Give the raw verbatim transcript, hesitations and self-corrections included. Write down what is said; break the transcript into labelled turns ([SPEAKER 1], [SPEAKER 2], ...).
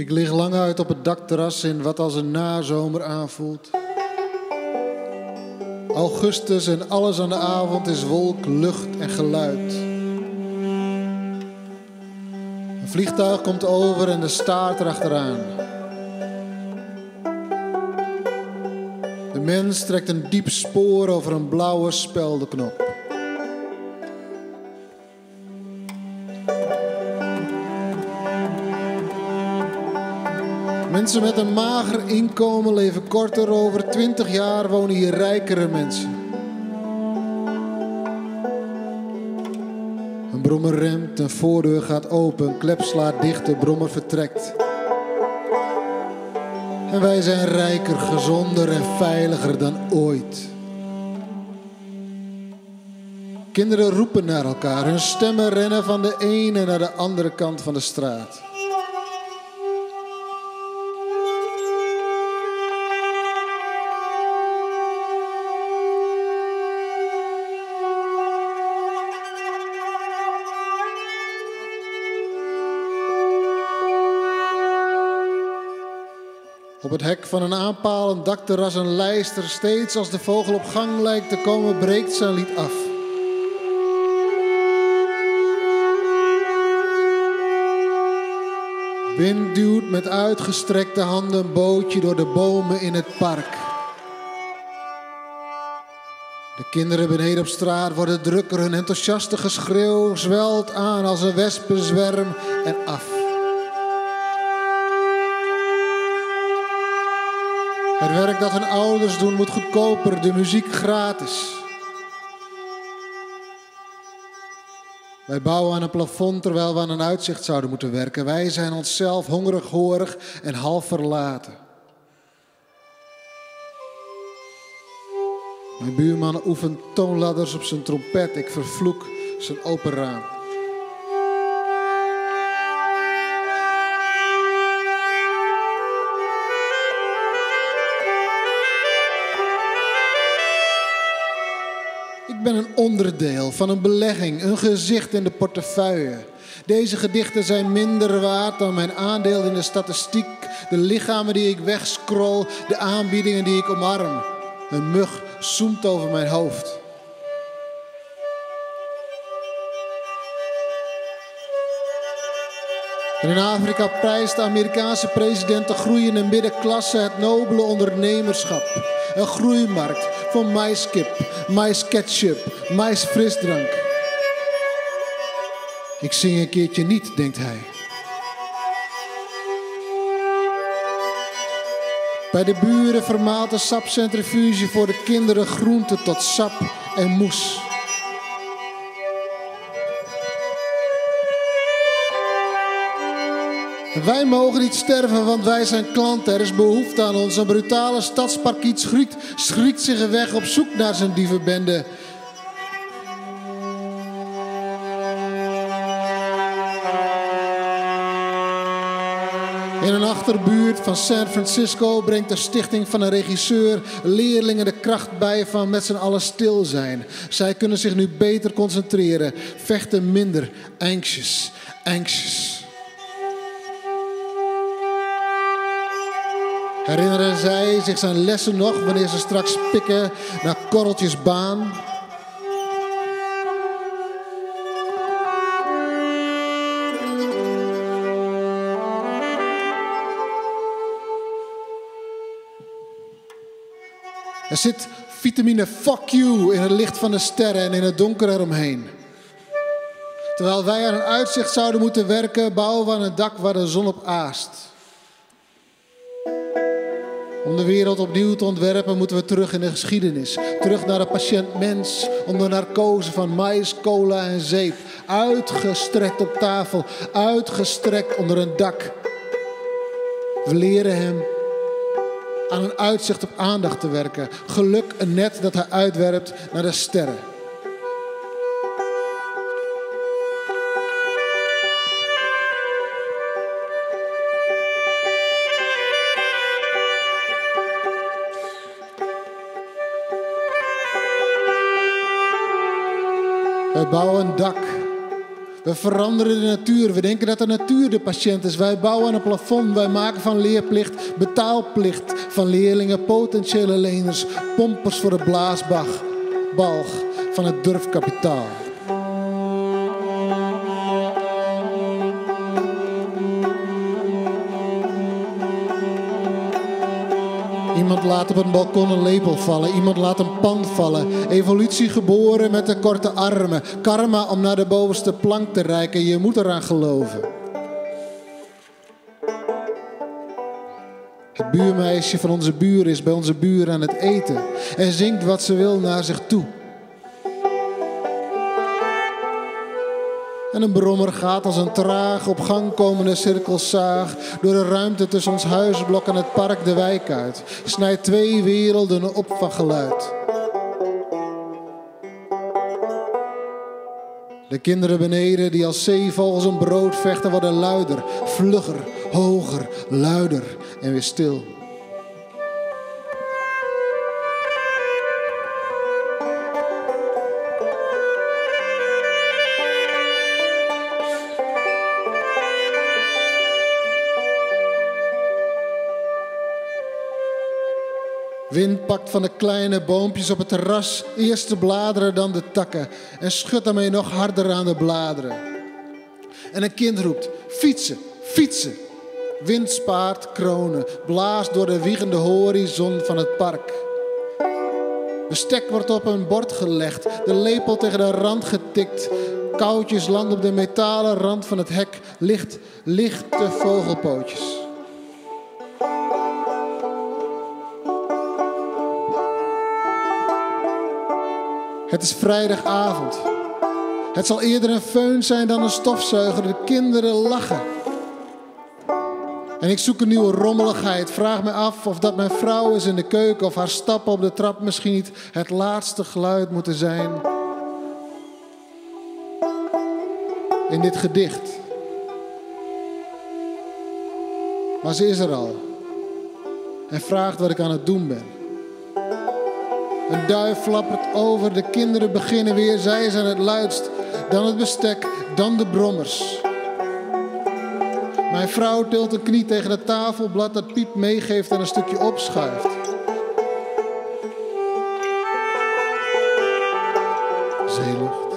[SPEAKER 1] Ik lig lang uit op het dakterras in wat als een nazomer aanvoelt. Augustus en alles aan de avond is wolk, lucht en geluid. Een vliegtuig komt over en de staart erachteraan. De mens trekt een diep spoor over een blauwe speldenknop. Mensen met een mager inkomen leven korter. Over twintig jaar wonen hier rijkere mensen. Een brommer remt, een voordeur gaat open, een klep slaat dicht, de brommer vertrekt. En wij zijn rijker, gezonder en veiliger dan ooit. Kinderen roepen naar elkaar, hun stemmen rennen van de ene naar de andere kant van de straat. Op het hek van een aanpalend dakterras een lijster, steeds als de vogel op gang lijkt te komen, breekt zijn lied af. Wind duwt met uitgestrekte handen een bootje door de bomen in het park. De kinderen beneden op straat worden drukker, hun enthousiaste geschreeuw zwelt aan als een wespenzwerm en af. Het werk dat hun ouders doen moet goedkoper, de muziek gratis. Wij bouwen aan een plafond terwijl we aan een uitzicht zouden moeten werken. Wij zijn onszelf hongerig, horig en half verlaten. Mijn buurman oefent toonladders op zijn trompet. Ik vervloek zijn open raam. Ik ben een onderdeel van een belegging, een gezicht in de portefeuille. Deze gedichten zijn minder waard dan mijn aandeel in de statistiek, de lichamen die ik wegscroll, de aanbiedingen die ik omarm. Een mug zoemt over mijn hoofd. En in Afrika prijst de Amerikaanse president de groeiende middenklasse, het nobele ondernemerschap. Een groeimarkt voor maiskip, maisketchup, maisfrisdrank. Ik zing een keertje niet, denkt hij. Bij de buren vermaalt de sapcentrifuge voor de kinderen groente tot sap en moes. Wij mogen niet sterven, want wij zijn klanten. Er is behoefte aan ons. Een brutale stadsparkiet schrikt, schrikt zich weg op zoek naar zijn dievenbende. In een achterbuurt van San Francisco brengt de stichting van een regisseur leerlingen de kracht bij van met z'n allen stil zijn. Zij kunnen zich nu beter concentreren, vechten minder, anxious, anxious. Herinneren zij zich zijn lessen nog wanneer ze straks pikken naar korreltjesbaan? Er zit vitamine fuck you in het licht van de sterren en in het donker eromheen. Terwijl wij aan een uitzicht zouden moeten werken, bouwen we aan een dak waar de zon op aast. Om de wereld opnieuw te ontwerpen moeten we terug in de geschiedenis. Terug naar de patiënt mens, onder narcose van mais, cola en zeep. Uitgestrekt op tafel, uitgestrekt onder een dak. We leren hem aan een uitzicht op aandacht te werken. Geluk een net dat hij uitwerpt naar de sterren. Wij bouwen een dak We veranderen de natuur. We denken dat de natuur de patiënt is. Wij bouwen aan een plafond. Wij maken van leerplicht betaalplicht. Van leerlingen potentiële leners. Pompers voor de blaasbalg van het durfkapitaal. Iemand laat op een balkon een lepel vallen. Iemand laat een pan vallen. Evolutie geboren met de korte armen. Karma om naar de bovenste plank te reiken. Je moet eraan geloven. Het buurmeisje van onze buur is bij onze buur aan het eten. En zingt wat ze wil naar zich toe. En een brommer gaat als een traag op gang komende cirkelzaag door de ruimte tussen ons huisblok en het park de wijk uit. Snijdt twee werelden op van geluid. De kinderen beneden die als zeevogels om brood vechten worden luider, vlugger, hoger, luider en weer stil. Wind pakt van de kleine boompjes op het terras eerst de bladeren, dan de takken en schudt daarmee nog harder aan de bladeren. En een kind roept, fietsen, fietsen. Wind spaart kronen, blaast door de wiegende horizon van het park. Bestek wordt op een bord gelegd, de lepel tegen de rand getikt. Koutjes landen op de metalen rand van het hek, licht, lichte vogelpootjes. Het is vrijdagavond. Het zal eerder een föhn zijn dan een stofzuiger. De kinderen lachen. En ik zoek een nieuwe rommeligheid. Vraag me af of dat mijn vrouw is in de keuken of haar stappen op de trap misschien niet het laatste geluid moeten zijn. In dit gedicht. Maar ze is er al. En vraagt wat ik aan het doen ben. Een duif flappert over, de kinderen beginnen weer, zij zijn het luidst. Dan het bestek, dan de brommers. Mijn vrouw tilt een knie tegen het tafelblad dat Piep meegeeft en een stukje opschuift. Zeelucht.